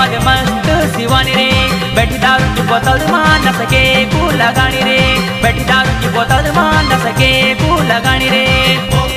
आगे मस्त शिवानी रे, बैठी दारू की बोतल मान न सके कू लगानी रे, बैठी दारू की बोतल मान न सके कू लगानी रे।